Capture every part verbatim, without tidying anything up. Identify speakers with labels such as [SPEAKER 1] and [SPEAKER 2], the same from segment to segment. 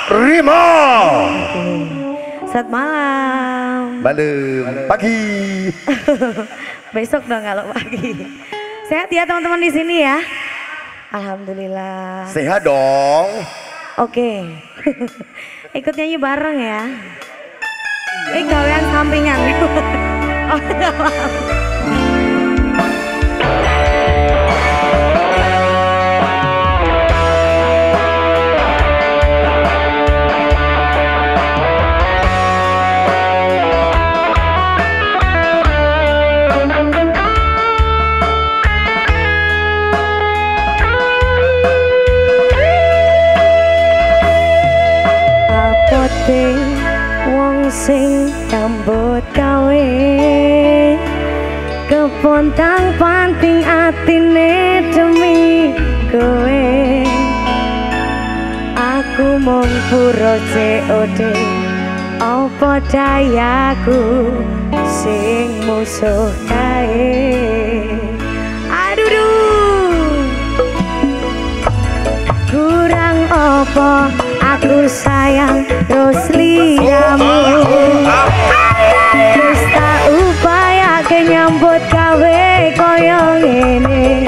[SPEAKER 1] Rima.
[SPEAKER 2] Selamat malam.
[SPEAKER 1] Malam. Pagi.
[SPEAKER 2] Besok dong kalau pagi. Sehat ya teman-teman di sini ya. Alhamdulillah.
[SPEAKER 1] Sehat dong.
[SPEAKER 2] Oke. Ikut nyanyi bareng ya. Ini gawean sampingan. Oh, enggak apa-apa. Wong sing nyambut gawe kepontang panting atine demi kowe aku mung pura C O D apa dayaku sing musuh kae aduh kurang apa aku sayang terus liramu terus tak upaya kenyambut gawe koyo ngene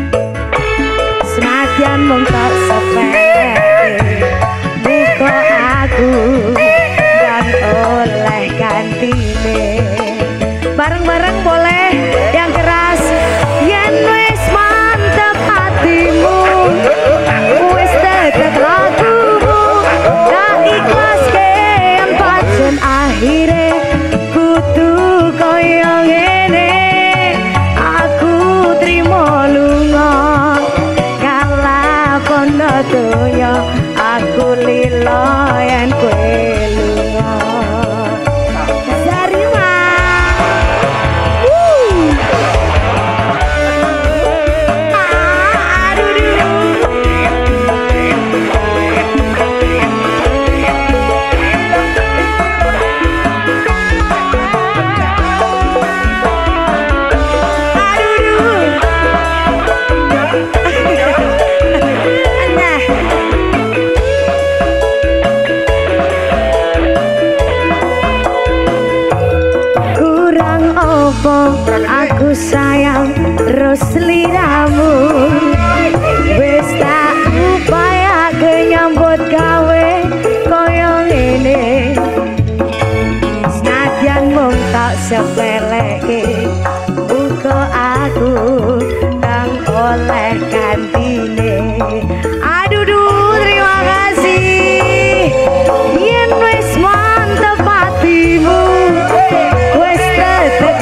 [SPEAKER 2] senadyan mung tak sepele buka aku dan oleh gantine bareng-bareng boleh yang keras yen wis mantep hatimu wis deket lagumu tak ikhlas kean pancen akhire kudu koyo ngene aku trimo lunga kalah kono donya aku lilo yen kowe lunga Zarima aku sayang terus liramu wis tak upaya kenyambut gawe koyo ngene senadyan mung tak sepeleke uga aku kang oleh gantine aduh duh terima kasih yen wis mantep hatimu wis tetek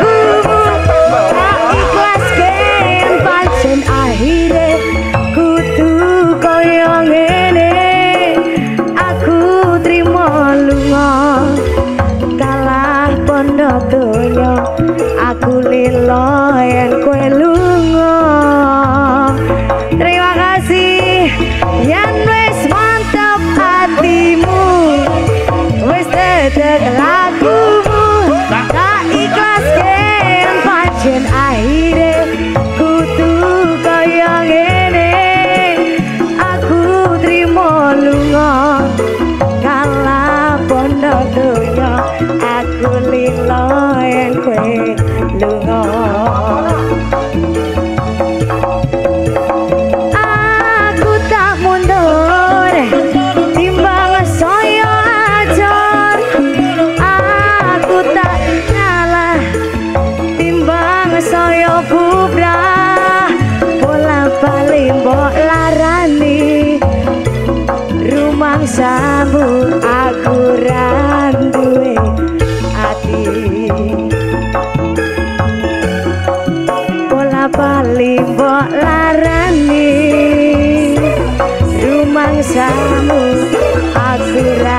[SPEAKER 2] akhire kudu koyo ngene aku trimo lunga kalah pondo donya aku lilo yen kowe lunga terima kasih yen wis mantep hatimu wis dedek lagumu tak ikhlas yen pancen akhire kudu koyo ngene aku trimo lunga kalah pondo donya aku lilo yen kowe lunga aku tak mundur timbang saya ajar aku tak ngalah timbang saya bubrah bali mbok larani rumangsamu aku ra duwe ati bola bali mbok larani rumangsamu aku ra